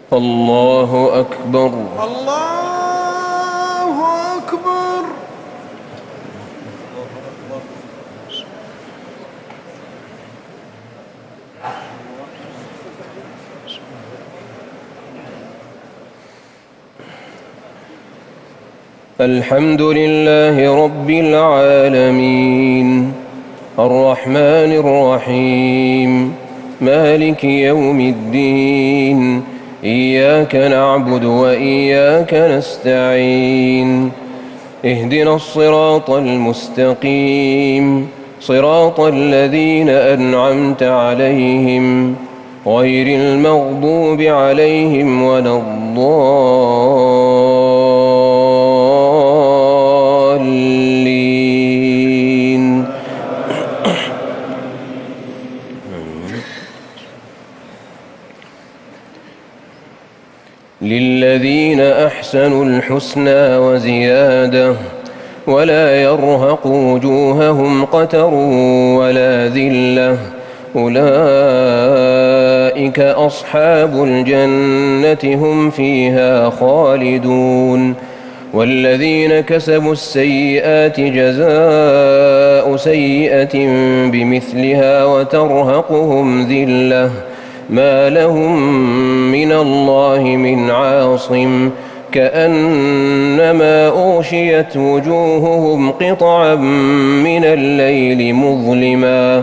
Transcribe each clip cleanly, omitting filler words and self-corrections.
الله أكبر. الله أكبر. الحمد لله رب العالمين الرحمن الرحيم مالك يوم الدين إياك نعبد وإياك نستعين اهدنا الصراط المستقيم صراط الذين أنعمت عليهم غير المغضوب عليهم ولا الضالين. للذين أحسنوا الحسنى وزيادة ولا يرهق وجوههم قتر ولا ذلة أولئك أصحاب الجنة هم فيها خالدون. والذين كسبوا السيئات جزاء سيئة بمثلها وترهقهم ذلة ما لهم من الله من عاصم كأنما أغشيت وجوههم قطعا من الليل مظلما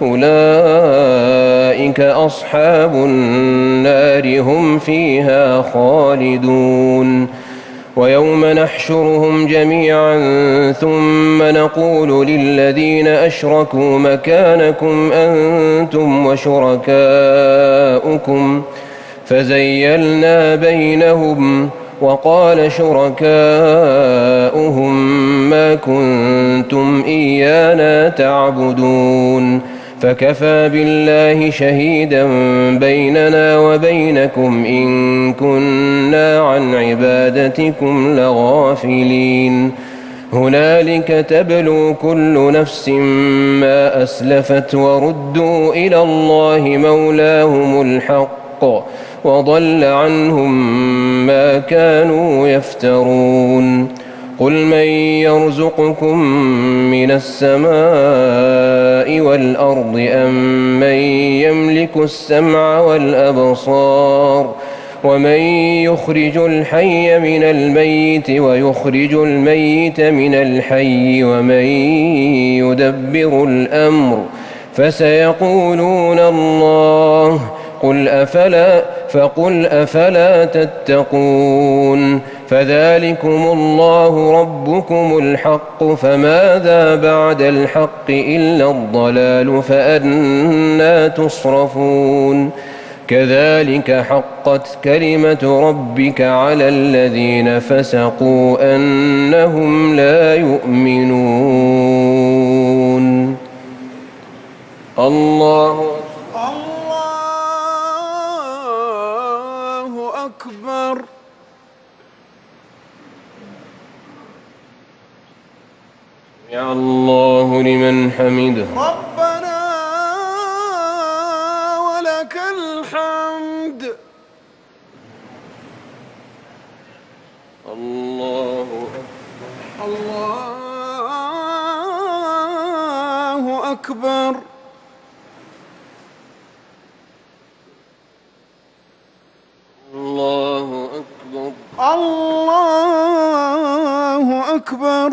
أولئك أصحاب النار هم فيها خالدون. ويوم نحشرهم جميعا ثم نقول للذين أشركوا مكانكم أنتم وشركاؤكم فزيلنا بينهم وقال شركاؤهم ما كنتم إيانا تعبدون فكفى بالله شهيدا بيننا وبينكم إن كنا عن عبادتكم لغافلين. هنالك تبلو كل نفس ما أسلفت وردوا إلى الله مولاهم الحق وضل عنهم ما كانوا يفترون. قل من يرزقكم من السماء والأرض أم من يملك السمع والأبصار ومن يخرج الحي من الميت ويخرج الميت من الحي ومن يدبر الأمر فسيقولون الله فقل أفلا تتقون. فذلكم الله ربكم الحق فماذا بعد الحق إلا الضلال فأنى تصرفون. كذلك حقت كلمة ربك على الذين فسقوا أنهم لا يؤمنون. الله أكبر. سمع الله لمن حمده. ربنا ولك الحمد. الله أكبر. الله أكبر. الله أكبر.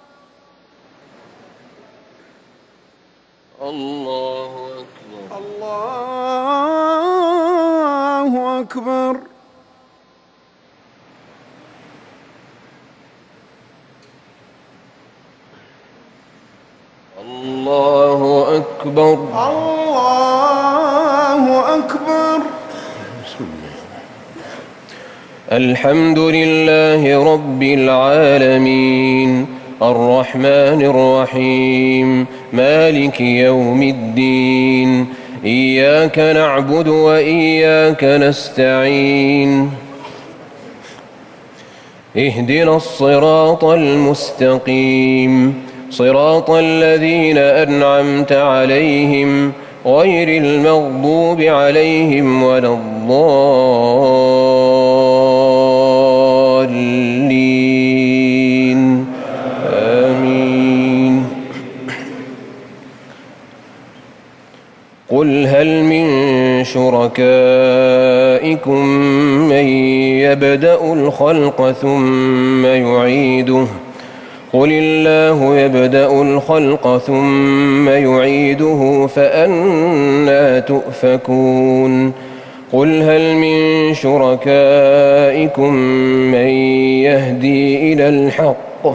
الله أكبر. الله أكبر. الله أكبر. الله أكبر. الحمد لله رب العالمين الرحمن الرحيم مالك يوم الدين إياك نعبد وإياك نستعين اهدنا الصراط المستقيم صراط الذين أنعمت عليهم غير المغضوب عليهم ولا الضالين آمين. قل هل من شركائكم من يبدأ الخلق ثم يعيده قل الله يبدأ الخلق ثم يعيده فأنى تؤفكون قل هل من شركائكم من يهدي إلى الحق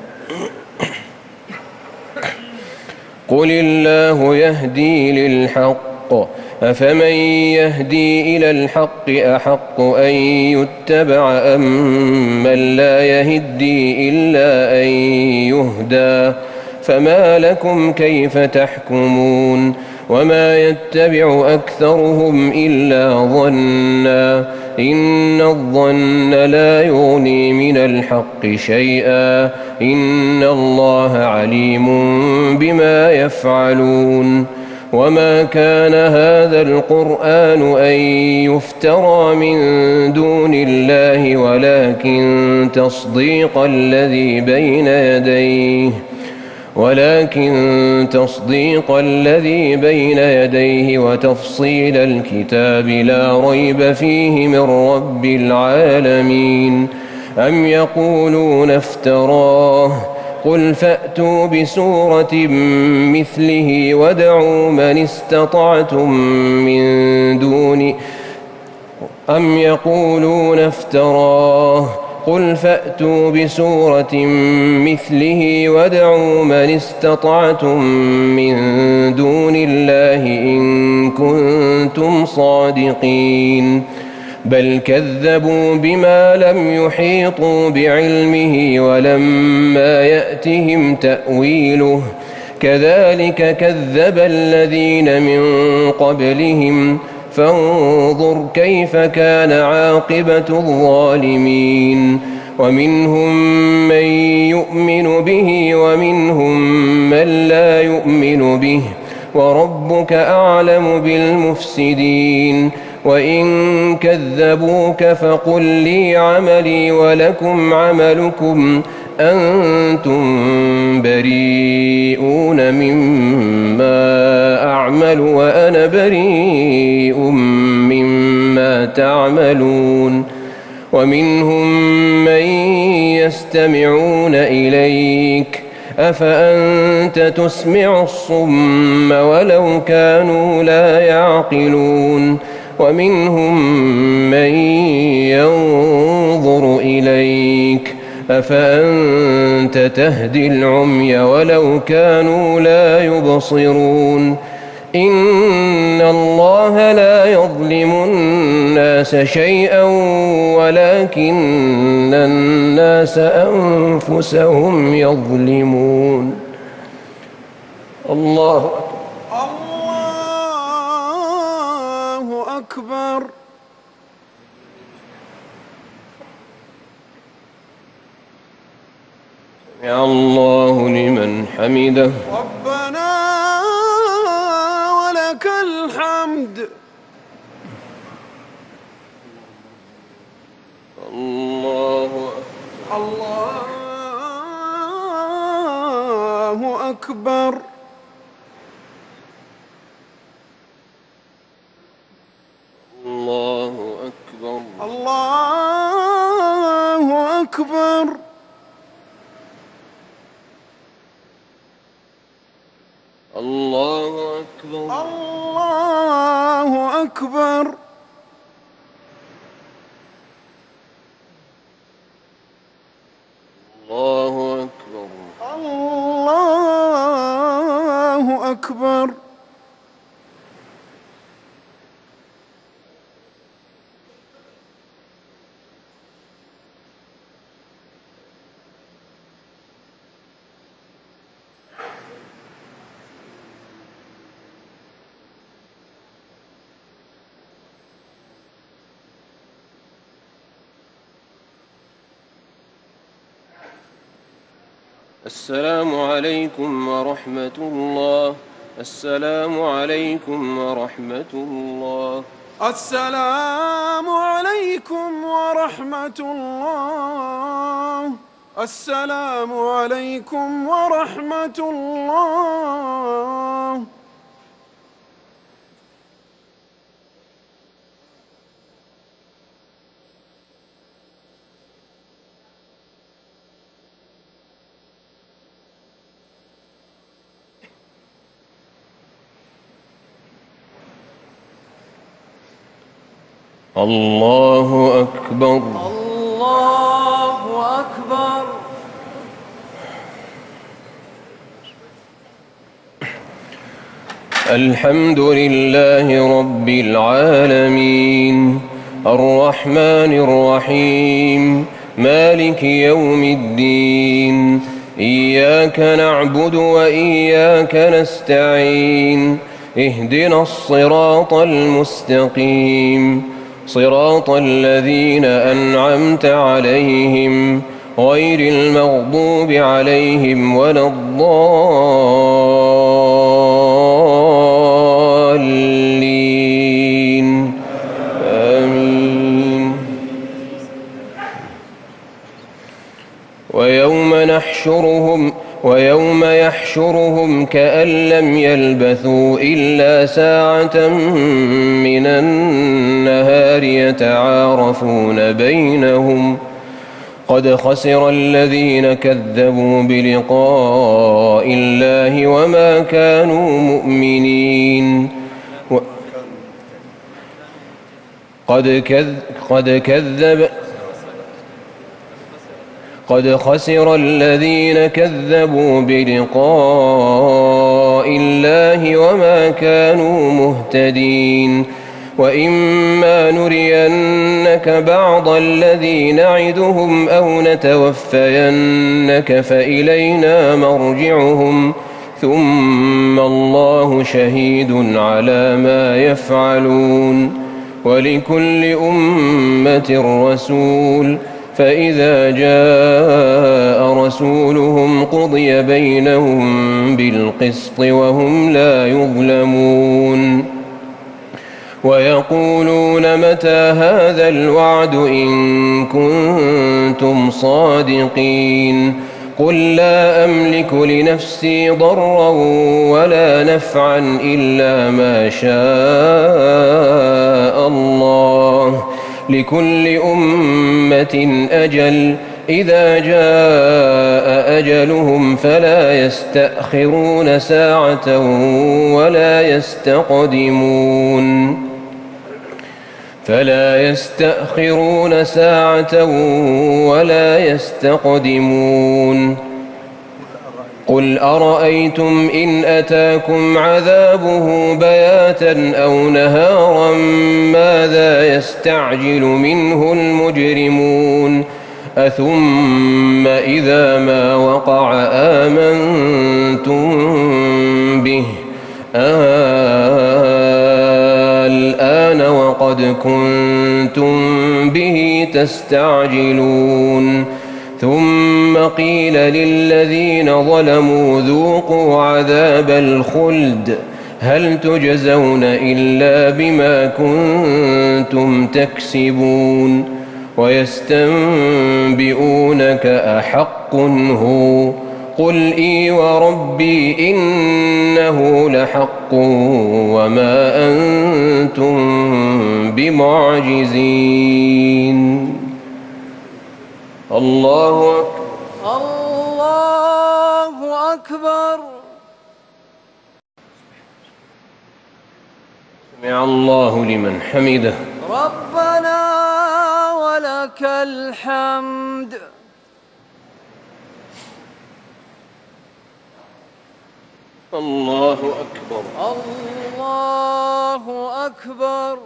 قل الله يهدي للحق أفمن يهدي إلى الحق أحق أن يتبع أم من لا يهدي إلا أن يهدى فما لكم كيف تحكمون وما يتبع أكثرهم إلا ظنا إن الظن لا يغني من الحق شيئا إن الله عليم بما يفعلون وما كان هذا القرآن أن يفترى من دون الله ولكن تصديق الذي بين يديه وتفصيل الكتاب لا ريب فيه من رب العالمين أم يقولون افتراه قل فأتوا بسورة مثله وادعوا من استطعتم من دون أم يقولون افتراه قل فأتوا بسورة مثله وادعوا من استطعتم من دون الله إن كنتم صادقين بل كذبوا بما لم يحيطوا بعلمه ولما يأتهم تأويله كذلك كذب الذين من قبلهم فانظر كيف كان عاقبة الظالمين ومنهم من يؤمن به ومنهم من لا يؤمن به وربك أعلم بالمفسدين وإن كذبوك فقل لي عملي ولكم عملكم أنتم بريئون مما أعمل وأنا بريء مما تعملون ومنهم من يستمعون إليك أفأنت تسمع الصم ولو كانوا لا يعقلون ومنهم من ينظر إليك أفأنت تهدي العمي ولو كانوا لا يبصرون إن الله لا يظلم الناس شيئا ولكن الناس أنفسهم يظلمون. الله أكبر. سمع الله لمن حمده. ربنا ولك الحمد. الله أكبر. الله أكبر. الله أكبر. الله أكبر. الله أكبر. الله أكبر. الله أكبر. السلام عليكم ورحمة الله السلام عليكم ورحمة الله. السلام عليكم ورحمة الله. السلام عليكم ورحمة الله. الله أكبر. الله أكبر. الحمد لله رب العالمين الرحمن الرحيم مالك يوم الدين إياك نعبد وإياك نستعين اهدنا الصراط المستقيم صراط الذين أنعمت عليهم غير المغضوب عليهم ولا الضالين آمين. ويوم يحشرهم كأن لم يلبثوا إلا ساعة من النهار يتعارفون بينهم قد خسر الذين كذبوا بلقاء الله وما كانوا مؤمنين قد خسر الذين كذبوا بلقاء الله وما كانوا مهتدين وإما نرينك بعض الذي نعدهم أو نتوفينك فإلينا مرجعهم ثم الله شهيد على ما يفعلون ولكل أمة رسول فإذا جاء رسولهم قضي بينهم بالقسط وهم لا يظلمون ويقولون متى هذا الوعد إن كنتم صادقين قل لا أملك لنفسي ضرا ولا نفعا إلا ما شاء الله لكل أمة أجل إذا جاء أجلهم فلا يستأخرون ساعة ولا يستقدمون قل أرأيتم إن أتاكم عذابه بياتا أو نهارا ماذا يستعجل منه المجرمون أثم إذا ما وقع آمنتم به الآن وقد كنتم به تستعجلون ثم قيل للذين ظلموا ذوقوا عذاب الخلد هل تجزون إلا بما كنتم تكسبون ويستنبئونك أحق هو قل إي وربي إنه لحق وما أنتم بمعجزين. الله أكبر. سمع الله لمن حمده. ربنا ولك الحمد. الله أكبر. الله أكبر.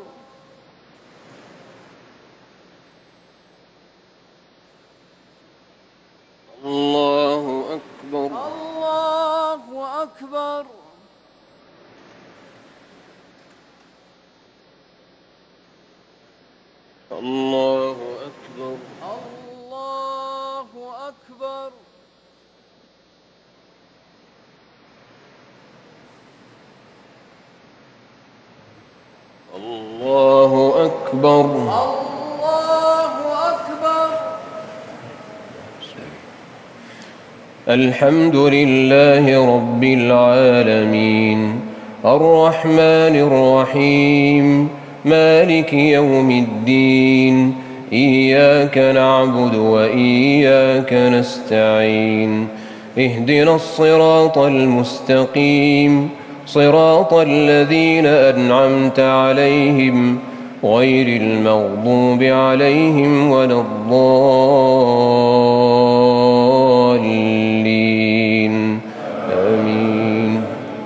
الله أكبر. الله أكبر. الله أكبر. الله أكبر. الله أكبر. الله أكبر. الحمد لله رب العالمين الرحمن الرحيم مالك يوم الدين إياك نعبد وإياك نستعين اهدنا الصراط المستقيم صراط الذين أنعمت عليهم غير المغضوب عليهم ولا الضالين آمين.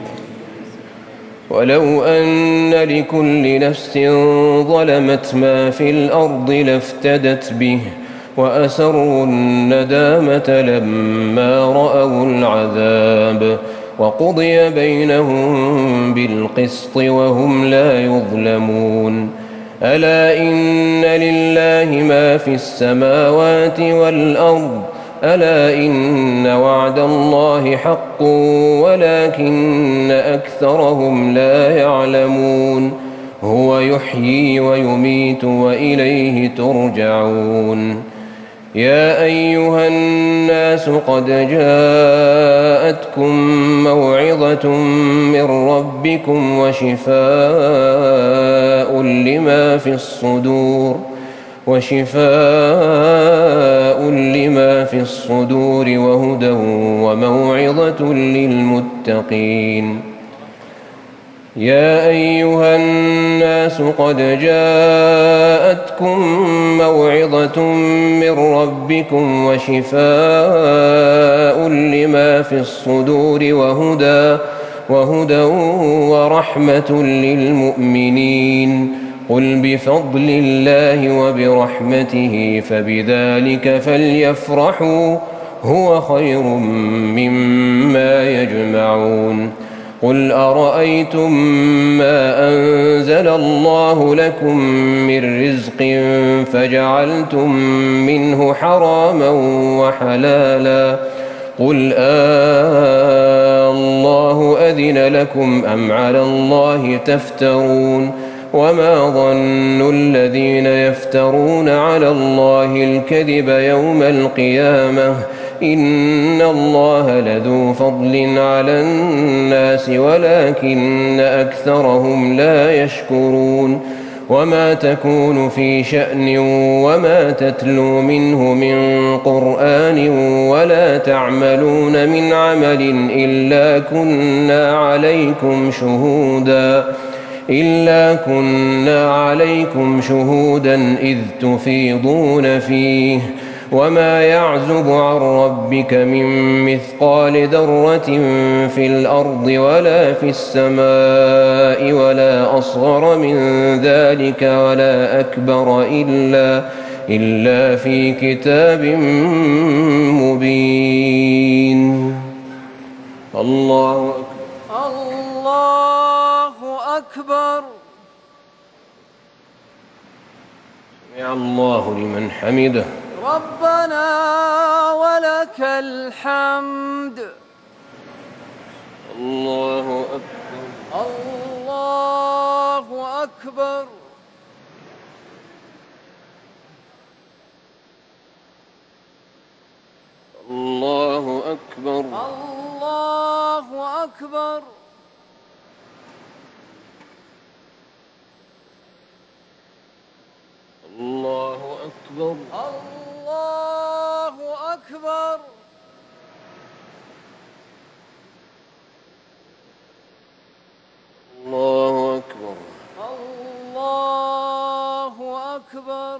ولو أن لكل نفس ظلمت ما في الأرض لافتدت به وأسروا الندامة لما رأوا العذاب وقضي بينهم بالقسط وهم لا يظلمون. ألا إن لله ما في السماوات والأرض ألا إن وعد الله حق ولكن أكثرهم لا يعلمون. هو يحيي ويميت وإليه ترجعون. يا أيها الناس قد جاءتكم موعظة من ربكم وشفاء لما في الصدور وهدى وموعظة للمتقين. يا أيها الناس قد جاءتكم موعظة من ربكم وشفاء لما في الصدور وهدى ورحمة للمؤمنين. قل بفضل الله وبرحمته فبذلك فليفرحوا هو خير مما يجمعون. قل أرأيتم ما أنزل الله لكم من رزق فجعلتم منه حراما وحلالا قل الله أذن لكم أم على الله تفترون. وما ظن الذين يفترون على الله الكذب يوم القيامة إن الله لذو فضل على الناس ولكن أكثرهم لا يشكرون. وما تكون في شأن وما تتلو منه من قرآن ولا تعملون من عمل إلا كنا عليكم شهودا إذ تفيضون فيه. وما يعزب عن ربك من مثقال ذرة في الأرض ولا في السماء ولا أصغر من ذلك ولا أكبر إلا في كتاب مبين. الله أكبر. الله أكبر. سمع الله لمن حمده. ربنا ولك الحمد. الله أكبر. الله أكبر. الله أكبر. الله أكبر. الله أكبر. الله أكبر. الله أكبر. الله أكبر.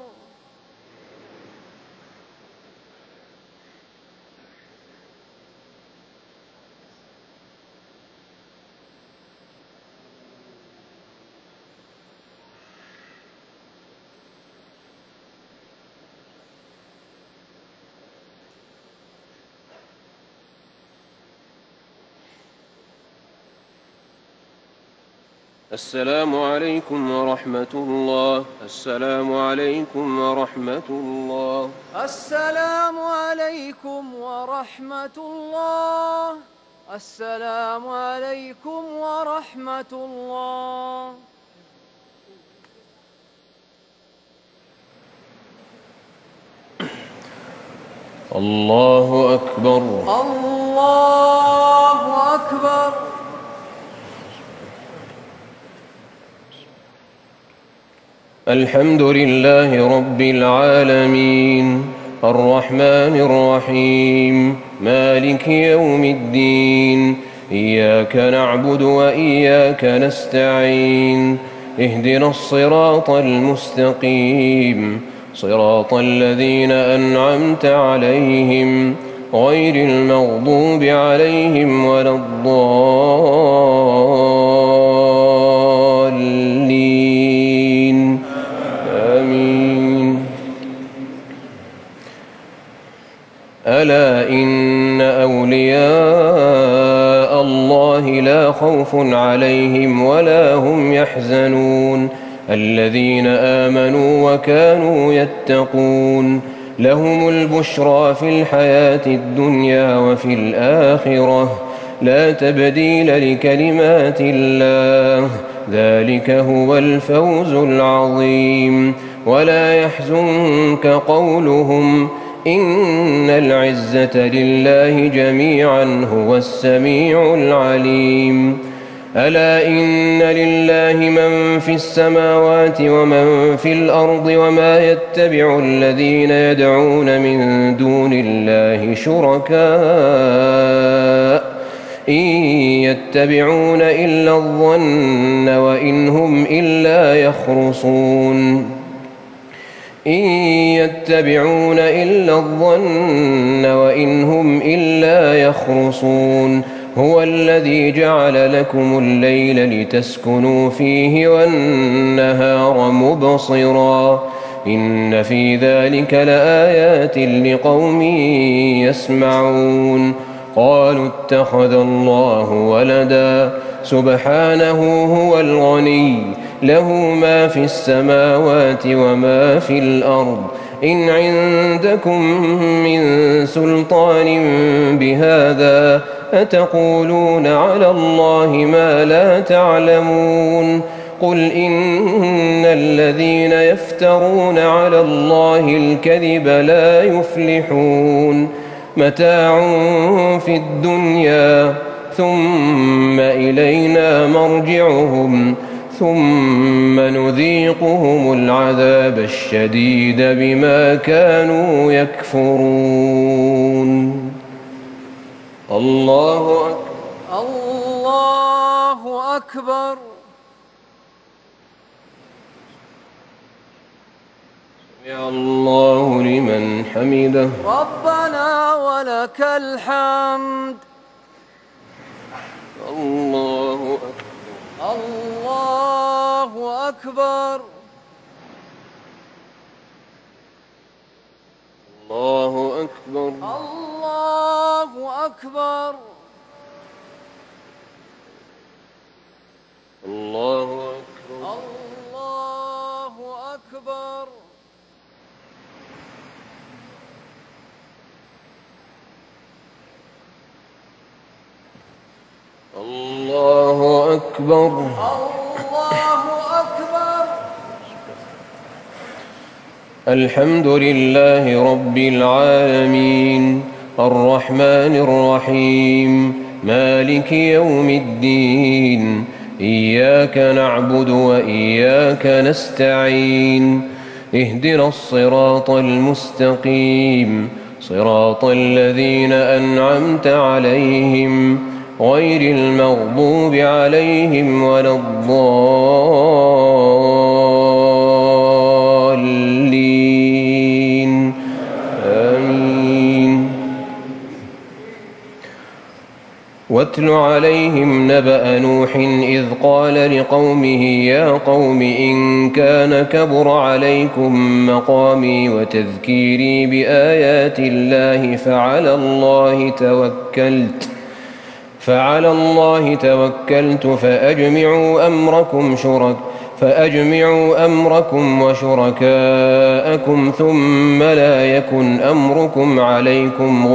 السلام عليكم ورحمة الله. السلام عليكم ورحمة الله. السلام عليكم ورحمة الله. السلام عليكم ورحمة الله. الله أكبر. الله أكبر. الحمد لله رب العالمين الرحمن الرحيم مالك يوم الدين إياك نعبد وإياك نستعين اهدنا الصراط المستقيم صراط الذين أنعمت عليهم غير المغضوب عليهم ولا الضالين آمين. ألا إن أولياء الله لا خوف عليهم ولا هم يحزنون الذين آمنوا وكانوا يتقون لهم البشرى في الحياة الدنيا وفي الآخرة لا تبديل لكلمات الله ذلك هو الفوز العظيم. ولا يحزنك قولهم إن العزة لله جميعا هو السميع العليم. ألا إن لله من في السماوات ومن في الأرض وما يتبع الذين يدعون من دون الله شركاء إن يتبعون إلا الظن وإن هم إلا يخرصون إن يتبعون إلا الظن وإن هم إلا يخرصون هو الذي جعل لكم الليل لتسكنوا فيه والنهار مبصرا إن في ذلك لآيات لقوم يسمعون. قالوا اتخذ الله ولدا سبحانه هو الغني له ما في السماوات وما في الأرض إن عندكم من سلطان بهذا أتقولون على الله ما لا تعلمون. قل إن الذين يفترون على الله الكذب لا يفلحون متاع في الدنيا ثم إلينا مرجعهم ثم نذيقهم العذاب الشديد بما كانوا يكفرون. الله أكبر. الله أكبر. سمع الله لمن حمده. ربنا ولك الحمد. الله أكبر. الله أكبر. الله أكبر. الله أكبر. الله أكبر. الله أكبر. الله أكبر. الله أكبر. الحمد لله رب العالمين الرحمن الرحيم مالك يوم الدين إياك نعبد وإياك نستعين اهدنا الصراط المستقيم صراط الذين أنعمت عليهم غير المغضوب عليهم ولا الضالين آمين. واتل عليهم نبأ نوح إذ قال لقومه يا قوم إن كان كبر عليكم مقامي وتذكيري بآيات الله فعلى الله توكلت فأجمعوا أمركم وشركاءكم ثم لا يكن أمركم عليكم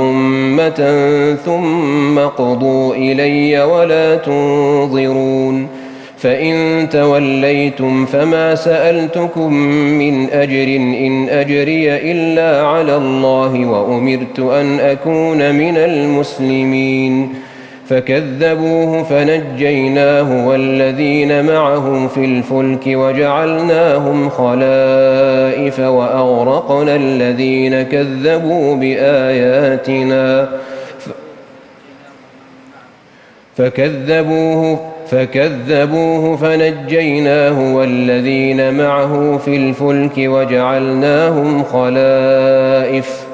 غمة ثم اقضوا إلي ولا تنظرون فإن توليتم فما سألتكم من أجر إن أجري إلا على الله وأمرت أن أكون من المسلمين فكذبوه فنجيناه والذين معه في الفلك وجعلناهم خلائف وأغرقنا الذين كذبوا بآياتنا فكذبوه فنجيناه والذين معه في الفلك وجعلناهم خلائف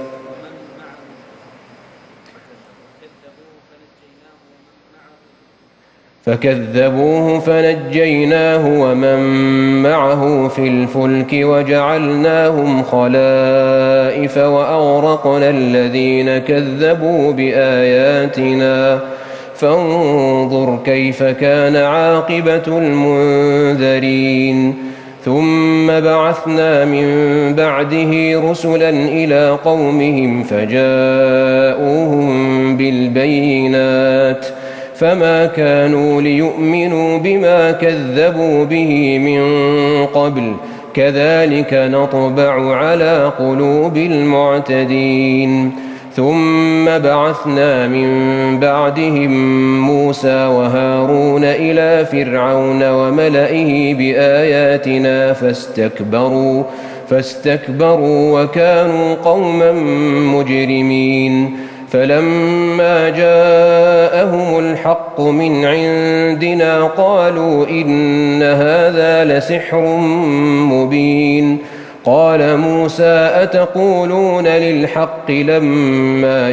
فكذبوه فنجيناه ومن معه في الفلك وجعلناهم خلائف وأغرقنا الذين كذبوا بآياتنا فانظر كيف كان عاقبة المنذرين ثم بعثنا من بعده رسلا إلى قومهم فجاءوهم بالبينات فما كانوا ليؤمنوا بما كذبوا به من قبل كذلك نطبع على قلوب المعتدين ثم بعثنا من بعدهم موسى وهارون إلى فرعون وملئه بآياتنا فاستكبروا وكانوا قوما مجرمين فلما جاءهم الحق من عندنا قالوا إن هذا لسحر مبين قال موسى أتقولون للحق لما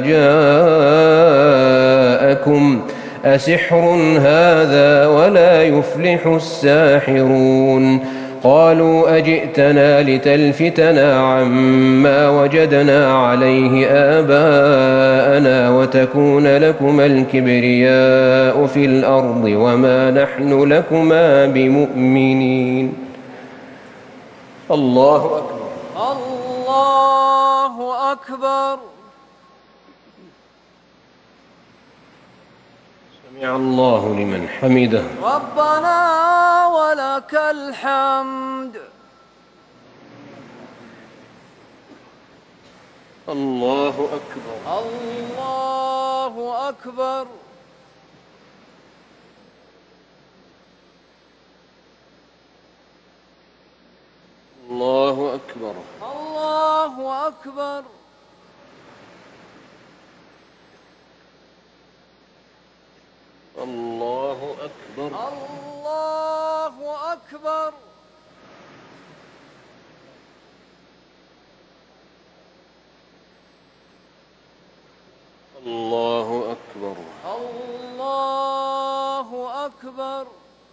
جاءكم أسحر هذا ولا يفلح الساحرون قالوا أجئتنا لتلفتنا عما وجدنا عليه آباءنا وتكون لكما الكبرياء في الأرض وما نحن لكما بمؤمنين الله أكبر الله أكبر سمع الله لمن حمده ربنا ولك الحمد الله أكبر الله أكبر الله أكبر الله أكبر الله أكبر الله أكبر الله أكبر الله أكبر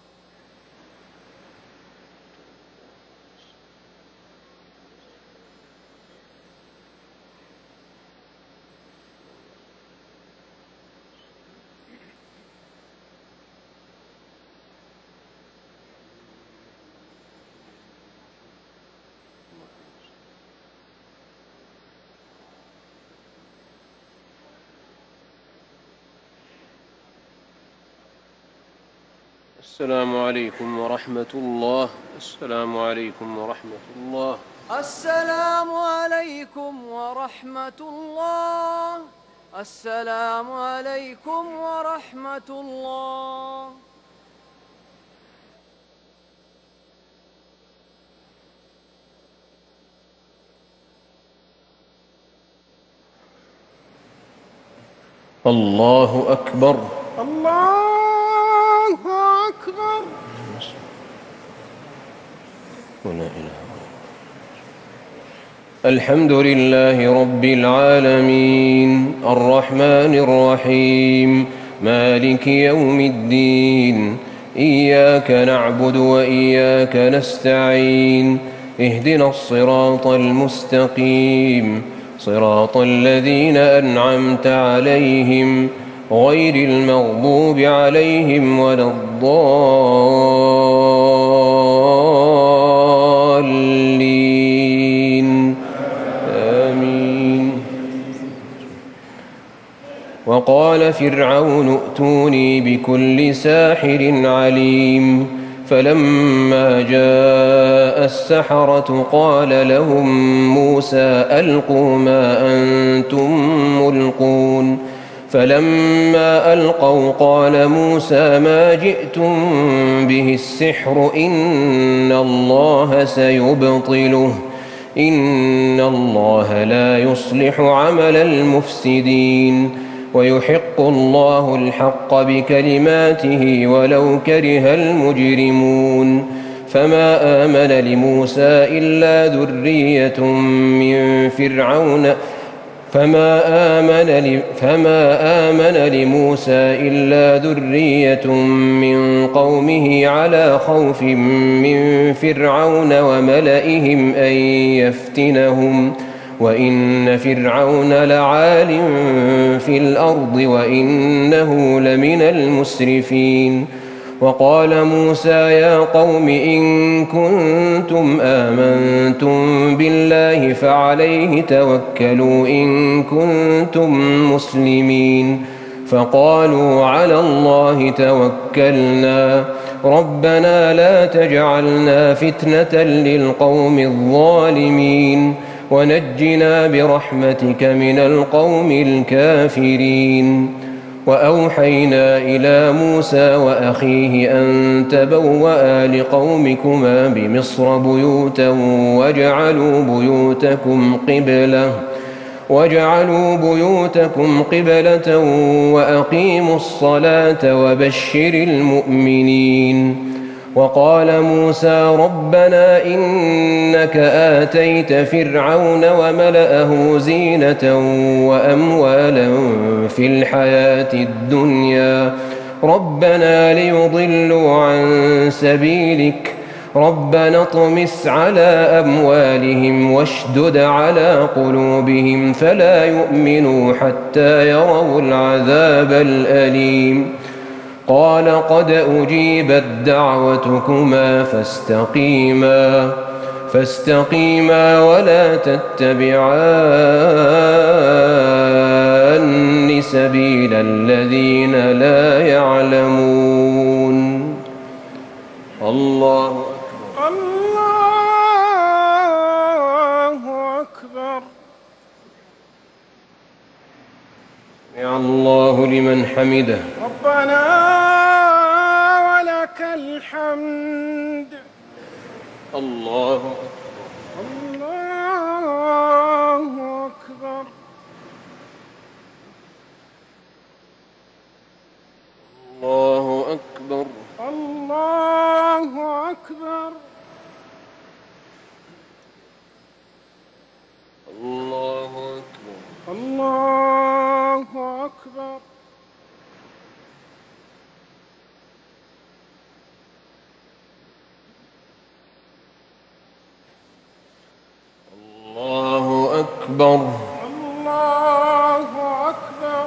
السلام عليكم ورحمة الله السلام عليكم ورحمة الله السلام عليكم ورحمة الله السلام عليكم ورحمة الله الله أكبر الله أكبر ولا إله إلا الله. الحمد لله رب العالمين الرحمن الرحيم مالك يوم الدين إياك نعبد وإياك نستعين اهدنا الصراط المستقيم صراط الذين أنعمت عليهم غير المغضوب عليهم ولا الضالين آمين. وقال فرعون ائتوني بكل ساحر عليم فلما جاء السحرة قال لهم موسى ألقوا ما أنتم ملقون فلما ألقوا قال موسى ما جئتم به السحر إن الله سيبطله إن الله لا يصلح عمل المفسدين ويحق الله الحق بكلماته ولو كره المجرمون فما آمن لموسى إلا ذرية من فرعون فما آمن لموسى إلا ذرية من قومه على خوف من فرعون وملئهم أن يفتنهم وإن فرعون لعال في الأرض وإنه لمن المسرفين وقال موسى يا قوم إن كنتم آمنتم بالله فعليه توكلوا إن كنتم مسلمين فقالوا على الله توكلنا ربنا لا تجعلنا فتنة للقوم الظالمين ونجنا برحمتك من القوم الكافرين وأوحينا إلى موسى وأخيه أن تبوأ لقومكما بمصر بيوتا واجعلوا بيوتكم قبلة وأقيموا الصلاة وبشر المؤمنين وقال موسى ربنا إنك آتيت فرعون وملأه زينة وأموالا في الحياة الدنيا ربنا ليضلوا عن سبيلك ربنا اطمس على أموالهم واشدد على قلوبهم فلا يؤمنوا حتى يروا العذاب الأليم قال قد أجيبت دعوتكما فاستقيما ولا تتبعان سبيل الذين لا يعلمون الله أكبر سمع الله لمن حمده ربنا ولك الحمد الله أكبر الله أكبر الله أكبر الله أكبر الله أكبر الله أكبر الله أكبر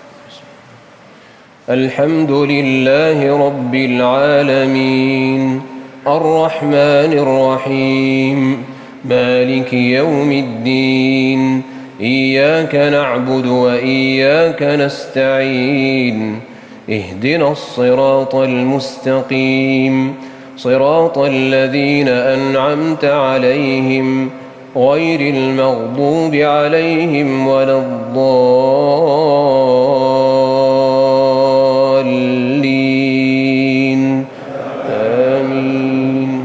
الحمد لله رب العالمين الرحمن الرحيم مالك يوم الدين إياك نعبد وإياك نستعين اهدنا الصراط المستقيم صراط الذين أنعمت عليهم غير المغضوب عليهم ولا الضالين آمين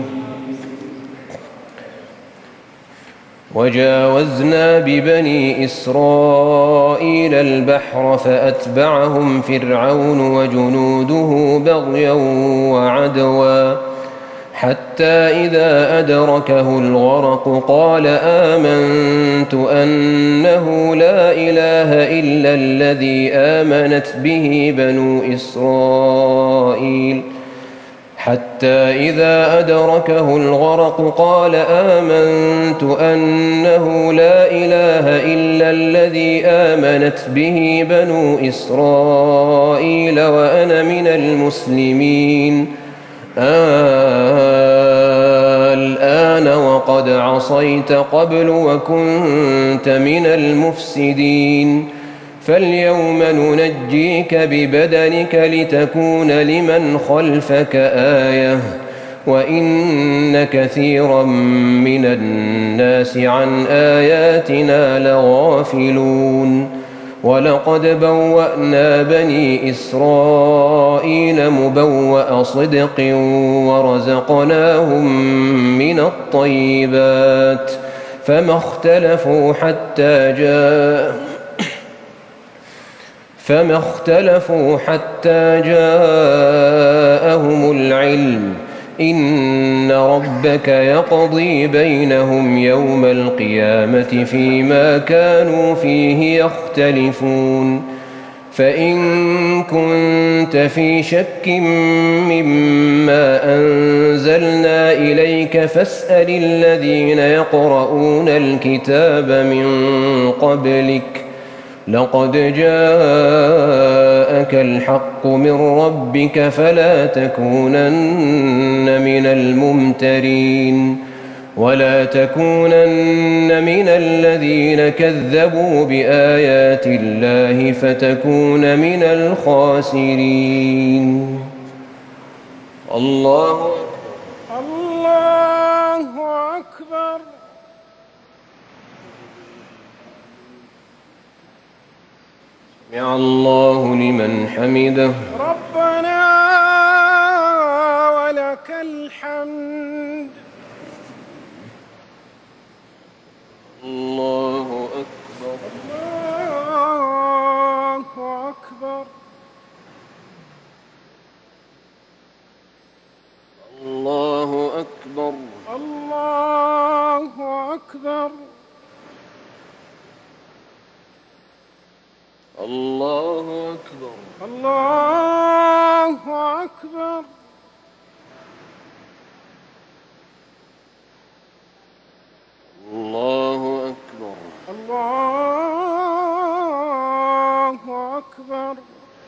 وجاوزنا ببني إسرائيل البحر فأتبعهم فرعون وجنوده بغيا وعدوا حتى إذا أدركه الغرق قال آمنت أنه لا إله إلا الذي آمنت به بنو إسرائيل حتى إذا أدركه الغرق قال آمنت أنه لا إله إلا الذي آمنت به بنو إسرائيل وأنا من المسلمين الآن وقد عصيت قبل وكنت من المفسدين فاليوم ننجيك ببدنك لتكون لمن خلفك آية وإن كثيرا من الناس عن آياتنا لغافلون ولقد بوأنا بني إسرائيل مبوأ صدق ورزقناهم من الطيبات فما اختلفوا حتى جاءهم العلم إن ربك يقضي بينهم يوم القيامة فيما كانوا فيه يختلفون فإن كنت في شك مما أنزلنا إليك فاسأل الذين يقرؤون الكتاب من قبلك لقد جاءك الحق من ربك فلا تكونن من الممترين ولا تكونن من الذين كذبوا بآيات الله فتكون من الخاسرين. الله أكبر. سمع الله لمن حمده. ربنا ولك الحمد. الله أكبر. الله أكبر. الله أكبر. الله أكبر. الله أكبر. الله أكبر. الله أكبر. الله أكبر.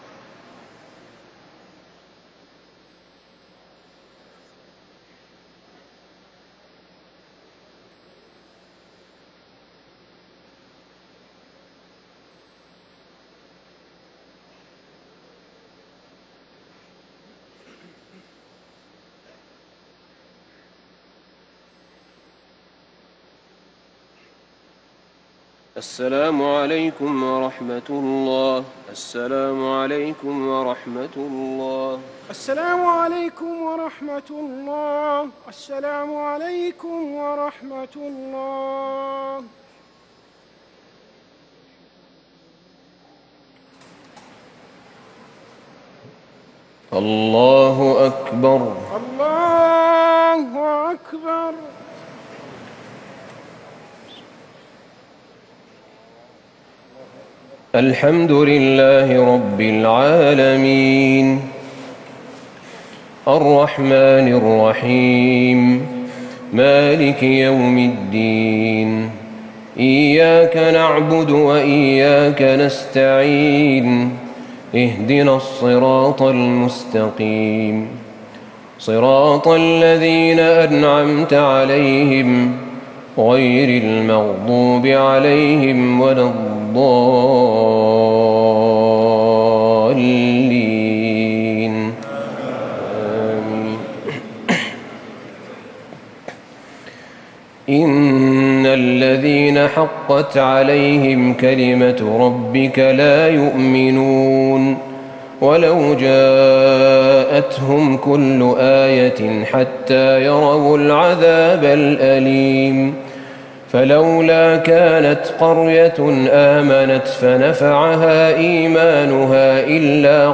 السلام عليكم ورحمة الله. السلام عليكم ورحمة الله. السلام عليكم ورحمة الله. السلام عليكم ورحمة الله. الله أكبر. الله أكبر. الحمد لله رب العالمين الرحمن الرحيم مالك يوم الدين إياك نعبد وإياك نستعين اهدنا الصراط المستقيم صراط الذين أنعمت عليهم غير المغضوب عليهم ولا الضالين آمين. إن الذين حقت عليهم كلمة ربك لا يؤمنون ولو جاءتهم كل آية حتى يروا العذاب الأليم فلولا كانت قرية آمنت فنفعها إيمانها إلا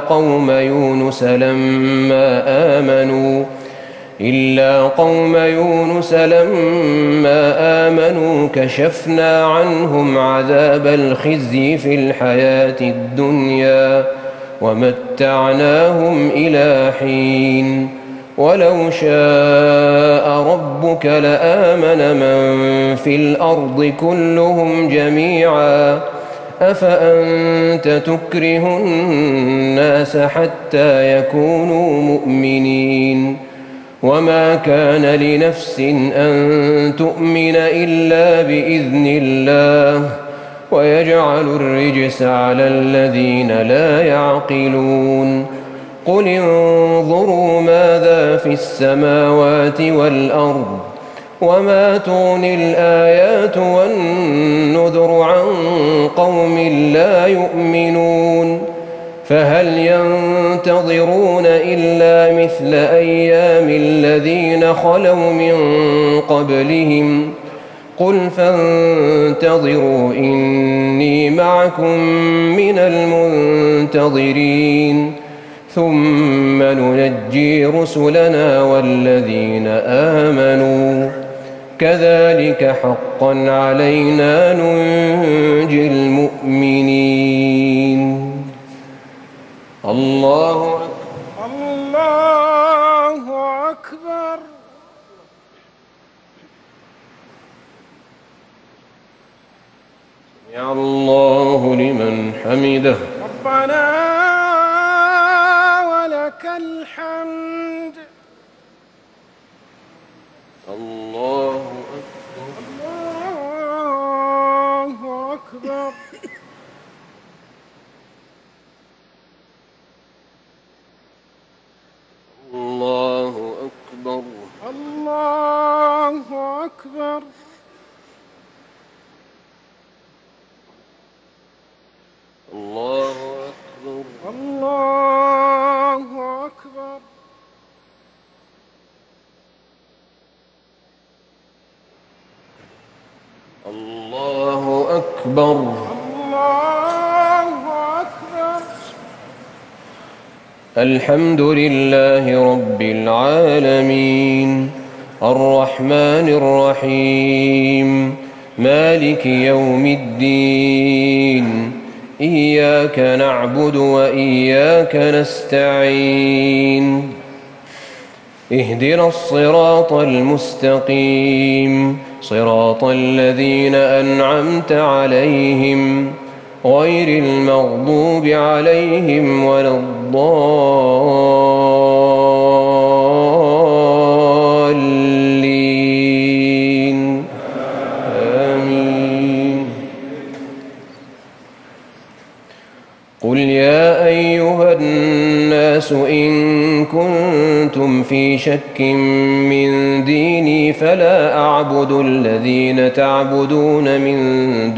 قوم يونس لما آمنوا كشفنا عنهم عذاب الخزي في الحياة الدنيا ومتعناهم إلى حين ولو شاء ربك لآمن من في الأرض كلهم جميعا أفأنت تكره الناس حتى يكونوا مؤمنين وما كان لنفس أن تؤمن إلا بإذن الله ويجعل الرجس على الذين لا يعقلون قل انظروا ماذا في السماوات والأرض وما تغني الآيات والنذر عن قوم لا يؤمنون فهل ينتظرون إلا مثل أيام الذين خلوا من قبلهم قل فانتظروا إني معكم من المنتظرين ثم ننجي رسلنا والذين آمنوا كذلك حقا علينا ننجي المؤمنين الله أكبر الله أكبر. سمع الله لمن حمده ربنا ولك الحمد. الله أكبر الله أكبر. الله أكبر الله أكبر. الله أكبر الله أكبر. الله أكبر الله أكبر. الحمد لله رب العالمين الرحمن الرحيم مالك يوم الدين إياك نعبد وإياك نستعين اهدنا الصراط المستقيم صراط الذين أنعمت عليهم غير المغضوب عليهم ولا الضالين آمين. قل يا أيها الناس إن كنتم في شك من ديني فلا أعبد الذين تعبدون من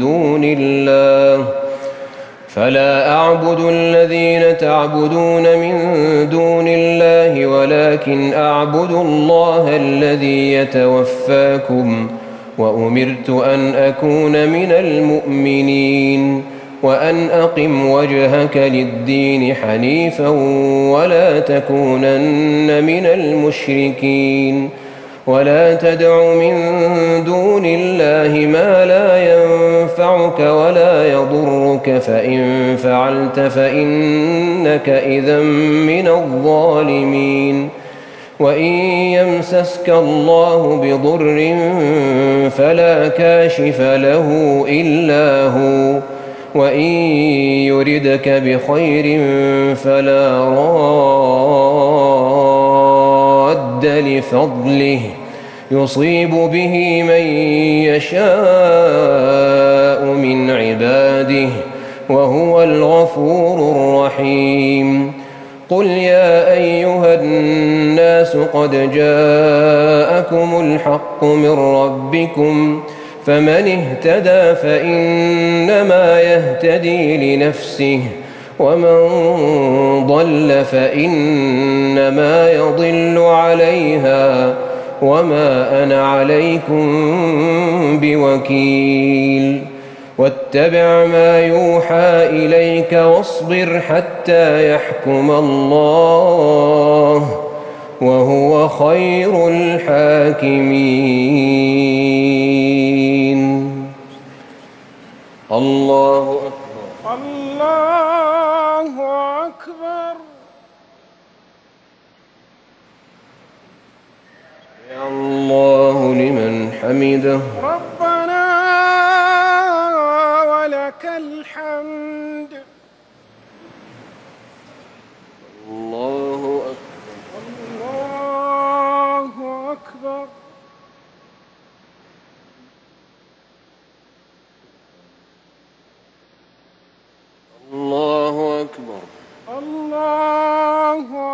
دون الله ولكن أعبد الله الذي يتوفاكم وأمرت أن أكون من المؤمنين وأن أقم وجهك للدين حنيفا ولا تكونن من المشركين ولا تدع من دون الله ما لا ينفعك ولا يضرك فإن فعلت فإنك إذا من الظالمين وإن يمسسك الله بضر فلا كاشف له إلا هو وإن يردك بخير فلا راد لفضله يصيب به من يشاء من عباده وهو الغفور الرحيم. قل يا أيها الناس قد جاءكم الحق من ربكم فمن اهتدى فإنما يهتدي لنفسه ومن ضل فإنما يضل عليها وما أنا عليكم بوكيل واتبع ما يوحى إليك واصبر حتى يحكم الله وهو خير الحاكمين. الله أكبر الله أكبر. سمع الله لمن حمده ربنا ولك الحمد. الله أكبر الله أكبر. الله أكبر الله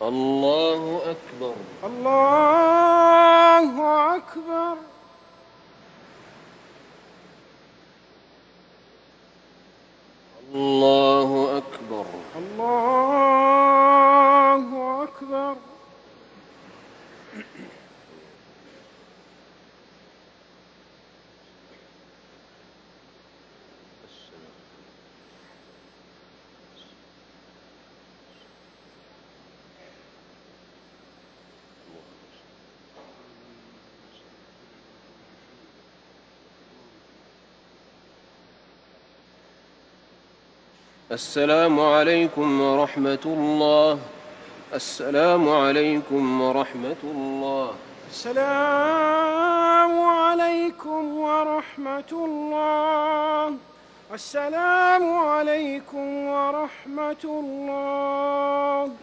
الله أكبر. الله أكبر. الله أكبر. الله أكبر. السلام عليكم ورحمة الله. السلام عليكم ورحمة الله. السلام عليكم ورحمة الله. السلام عليكم ورحمة الله.